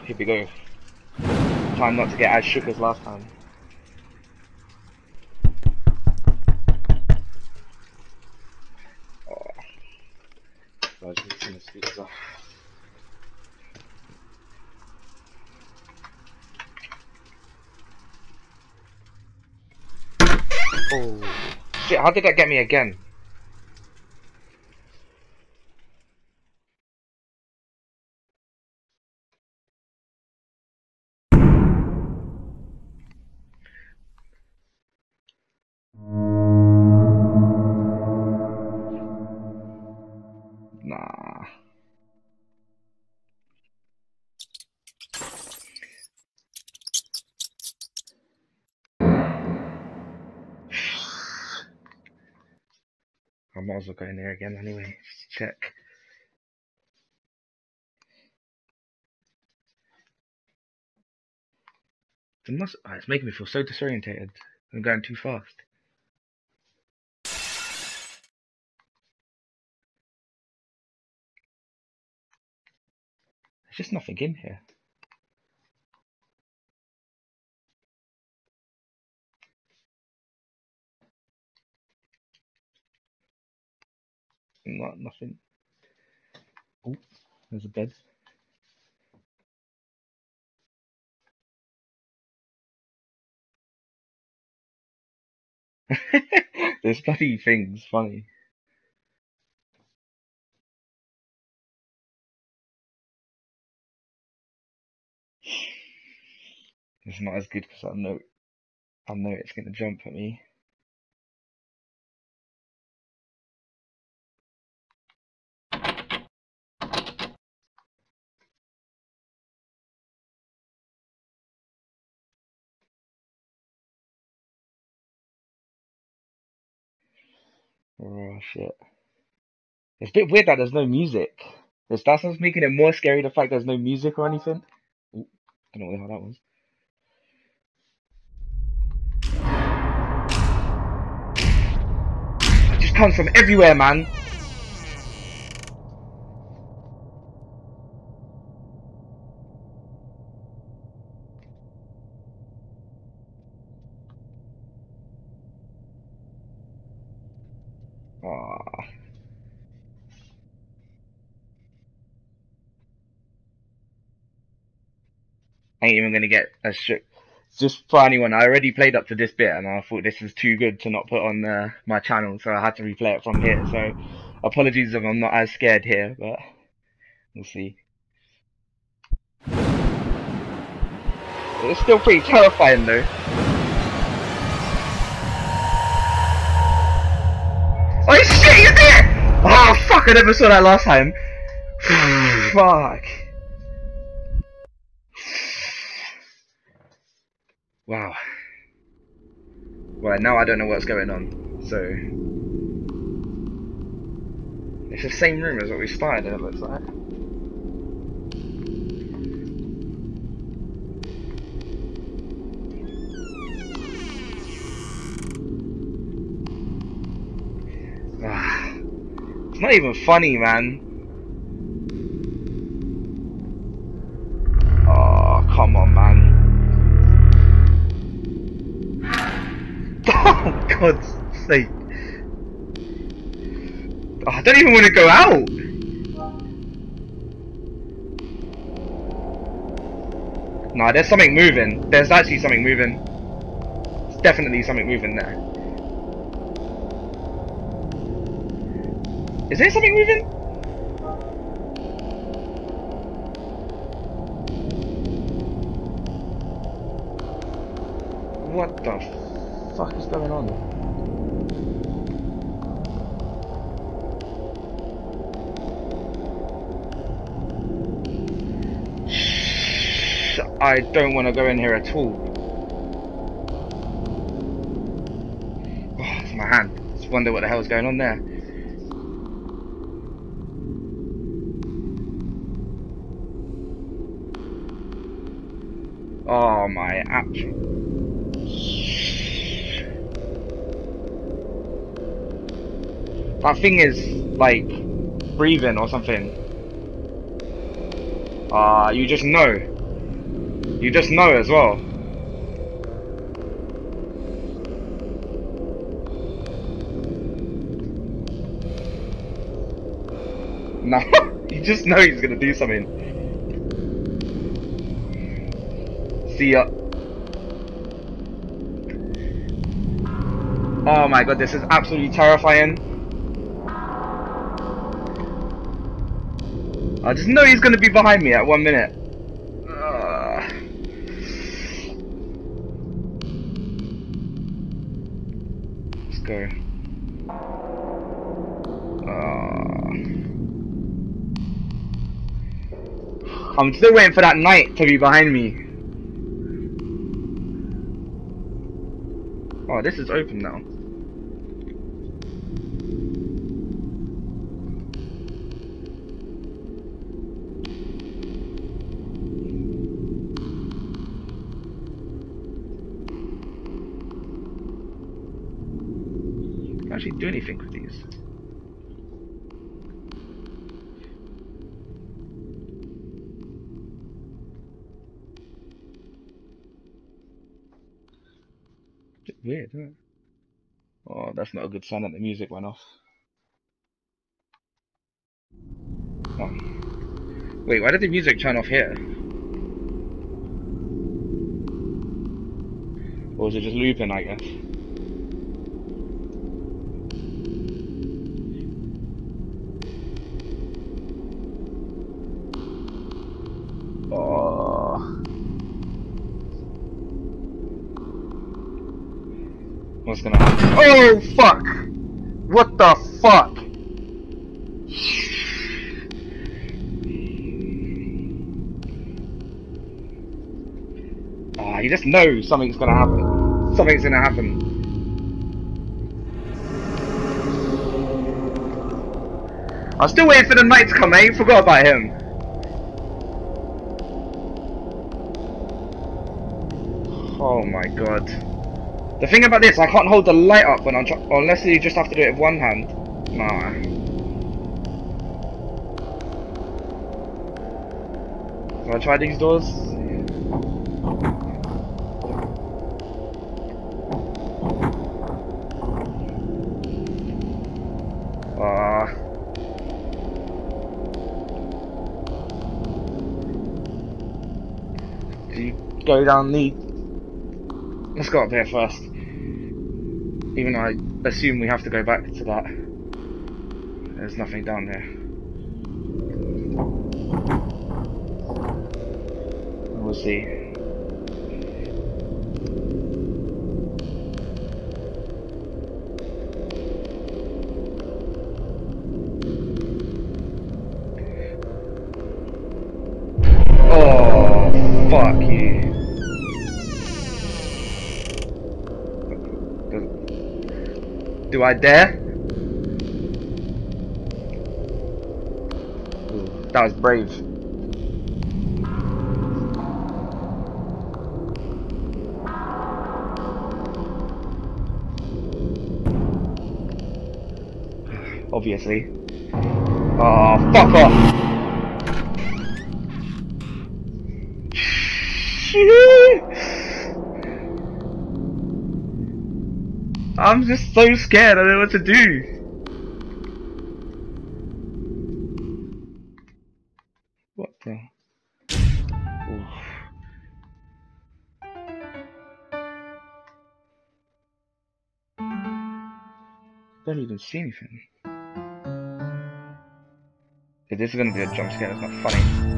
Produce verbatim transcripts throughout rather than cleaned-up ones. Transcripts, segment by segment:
here we go. Trying not to get as shook as last time. Oh. So I was just gonna speak as well. Oh shit, how did that get me again? Nah. I might as well go in there again anyway, just to check. It must, oh, it's making me feel so disorientated. I'm going too fast. There's just nothing in here. Not nothing. Oh, there's a bed. This bloody thing's funny. It's not as good because I know I know it's gonna jump at me. Oh shit. It's a bit weird that there's no music. That's that's what's making it more scary, the fact there's no music or anything. Ooh, don't know what the hell that was. It just comes from everywhere, man. Oh. I ain't even gonna get as shook. Just for anyone, I already played up to this bit and I thought this was too good to not put on uh, my channel, so I had to replay it from here. So apologies if I'm not as scared here, but we'll see. It's still pretty terrifying though. Oh shit, you're there! Oh fuck, I never saw that last time. Fuck. Wow. Right, now I don't know what's going on, so... It's the same room as what we started in, it looks like. Ah, it's not even funny, man. Oh, come on, man. Oh, God's sake. Oh, I don't even want to go out. Nah, there's something moving. There's actually something moving. There's definitely something moving there. Is there something moving? What the fuck is going on? Shh, I don't want to go in here at all. Oh, it's my hand. I just wonder what the hell is going on there. Oh my actual. That thing is like breathing or something. Ah, uh, you just know. You just know as well. No, you just know he's gonna do something. See ya. Oh my god, this is absolutely terrifying. I just know he's gonna be behind me at one minute. Uh. Let's go. Uh. I'm still waiting for that knight to be behind me. Oh, this is open now. Can I actually do anything with these? Bit weird, isn't it? Oh, that's not a good sign that the music went off. Oh. Wait, why did the music turn off here? Or was it just looping, I guess? Oh. What's gonna happen? Oh, fuck! What the fuck? Ah, you just know something's gonna happen. Something's gonna happen. I'm still waiting for the knight to come, eh? Forgot about him. Oh my god. The thing about this, I can't hold the light up when I'm trying, unless you just have to do it with one hand. Nah. Can I try these doors? Ah. Do you go down the... Let's go up there first. Even though I assume we have to go back to that. There's nothing down there. We'll see. Oh, fuck you. Do I dare? Ooh, that was brave. Obviously. Oh, fuck off! I'm just so scared, I don't know what to do. What the? Oof. Don't even see anything. If this is gonna be a jump scare, it's not funny.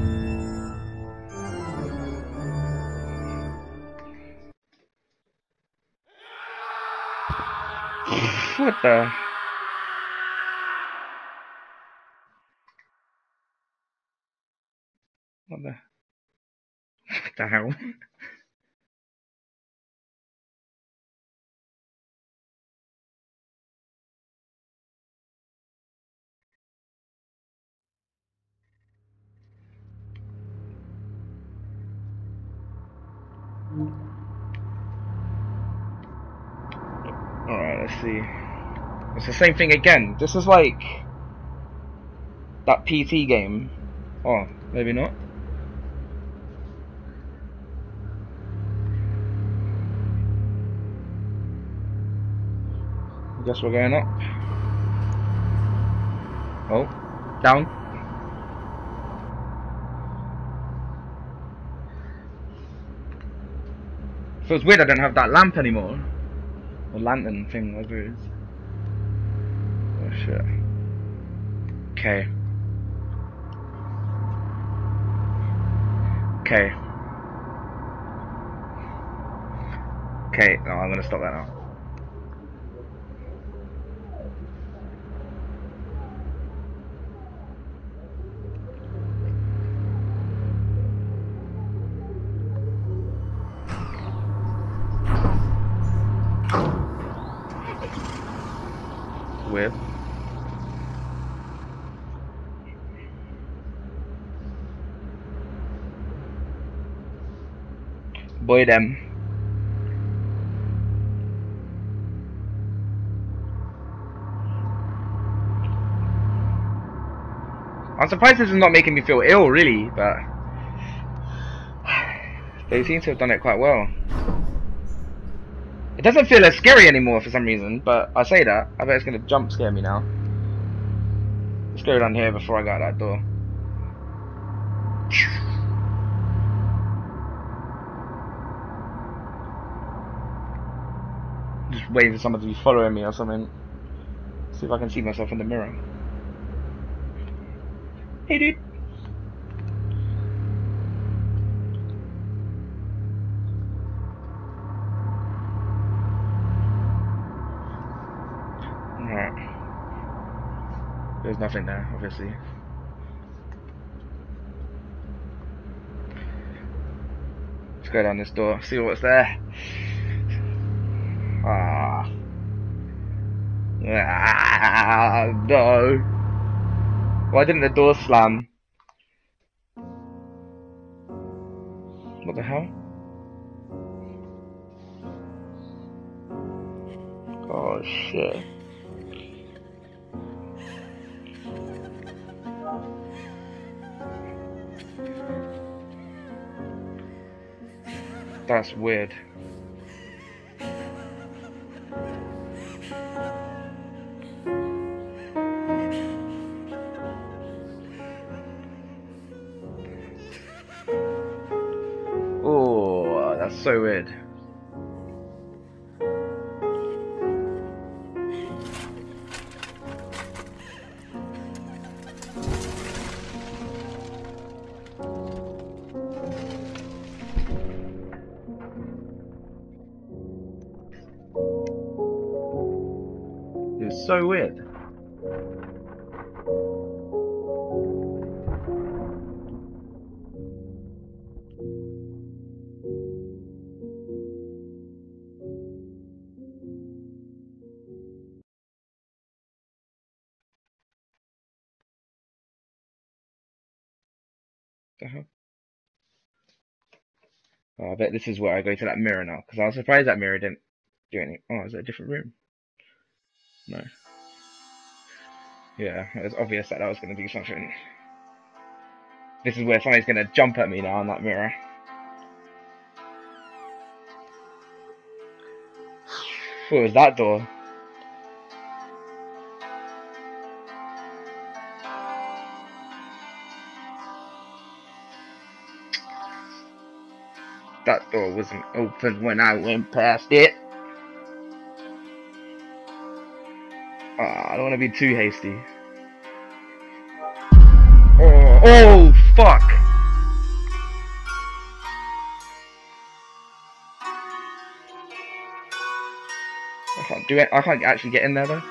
What the? What the? What the hell? Alright, let's see. It's the same thing again. This is like that P T game. Oh, maybe not. Guess we're going up. Oh, down. Feels weird I don't have that lamp anymore. Or lantern thing, whatever it is. Oh shit. Okay. Okay. Okay, no, I'm gonna stop that now. Weird. Boy them. I'm surprised this is not making me feel ill, really, but they seem to have done it quite well. It doesn't feel as scary anymore for some reason, but I say that, I bet it's gonna jump scare me now. Let's go down here before I go out that door. Just waiting for someone to be following me or something. See if I can see myself in the mirror. Hey dude. Alright. There's nothing there, obviously. Let's go down this door, see what's there. Ah. Ah, no. Why didn't the door slam? What the hell? Oh shit. That's weird. Oh, that's so weird. It's so weird. The hell? Oh, I bet this is where I go to that mirror now, because I was surprised that mirror didn't do anything. Oh, is it a different room? No. Yeah, it was obvious that that was going to do something. This is where somebody's going to jump at me now on that mirror. What was that door? That door wasn't open when I went past it. Oh, I don't want to be too hasty. Oh, oh, fuck! I can't do it. I can't actually get in there though.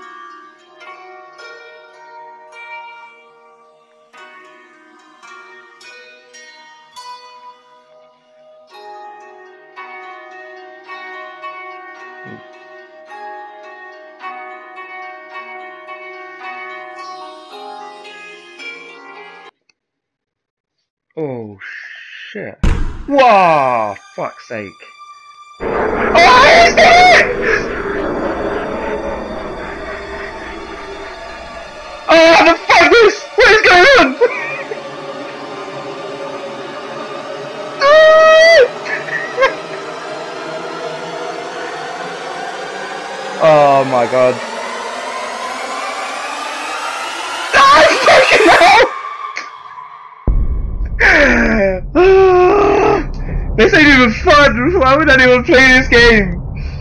Oh shit! Whoa! Fuck's sake! Oh, he's there! Oh, the fuck is? What is going on? Oh my god! Why would anyone play this game?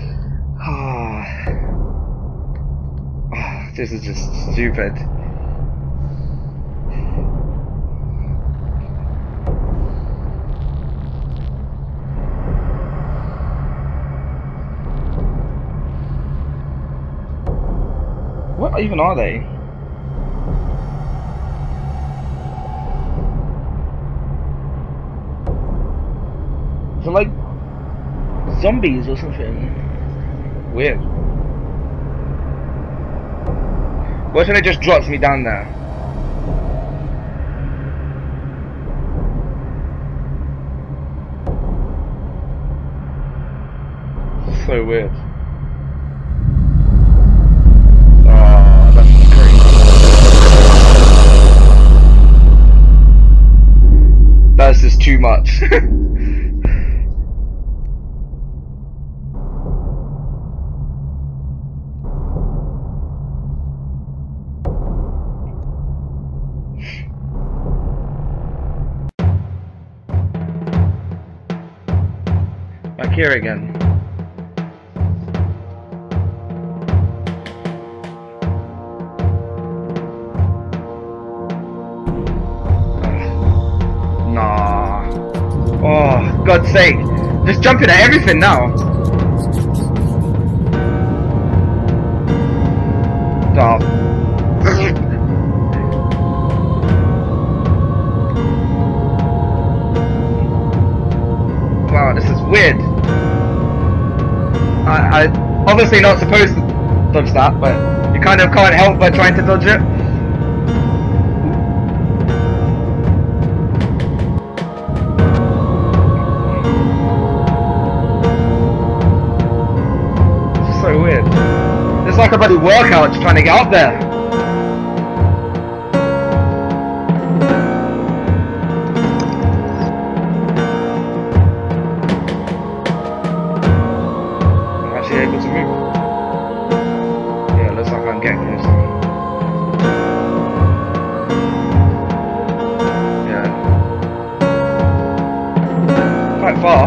This is just stupid. What even are they? Is it like zombies or something? Weird. What if it just drops me down there? So weird. Oh, that's crazy. That's just too much. Back here again. Nah. Oh, God's sake. Just jumping at everything now. Oh. Wow, this is weird. I, I obviously not supposed to dodge that, but you kind of can't help but trying to dodge it. It's so weird. It's like a bloody workout just trying to get up there. Able to move. Yeah, looks like I'm getting closer. Yeah. Quite far.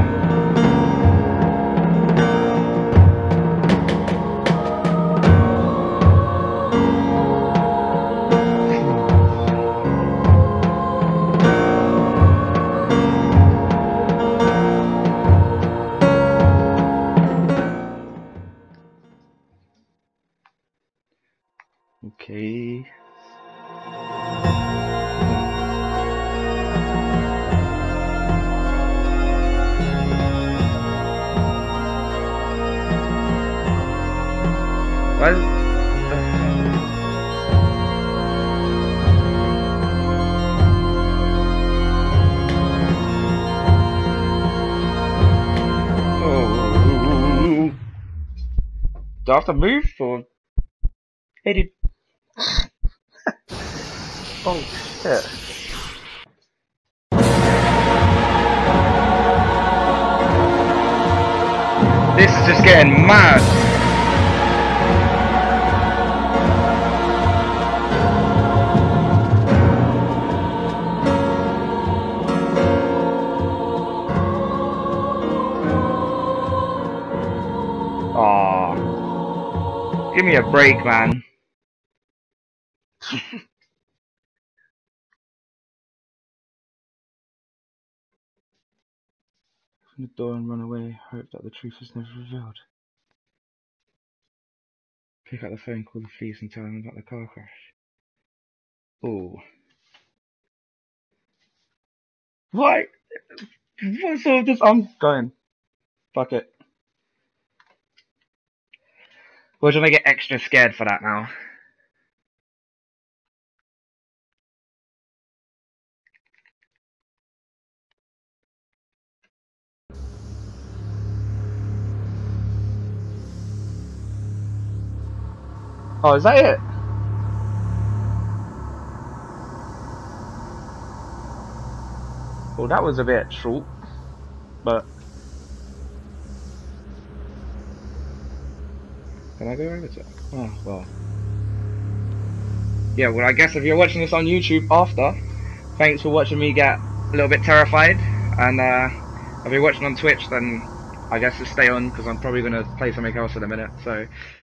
Okay. Why is the Oh. Do I have to move or hey dude? Oh shit. This is just getting mad. Aw. Give me a break, man. The door and run away. Hope that the truth is never revealed. Pick up the phone, call the police and tell them about the car crash. Ooh. What? What's all this? I'm going. Fuck it. We're gonna get extra scared for that now. Oh, is that it? Well, that was a bit short, but can I go over to it? Oh, well. Yeah, well, I guess if you're watching this on YouTube after, thanks for watching me get a little bit terrified, and uh, if you're watching on Twitch, then I guess to stay on because I'm probably gonna play something else in a minute. So